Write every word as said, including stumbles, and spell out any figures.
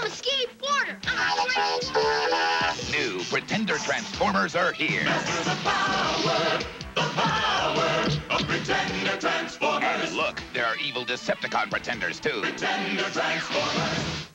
a skateboarder. New Pretender Transformers are here. Masters of power, the power of Pretender Transformers. And look, there are evil Decepticon Pretenders, too. Pretender Transformers.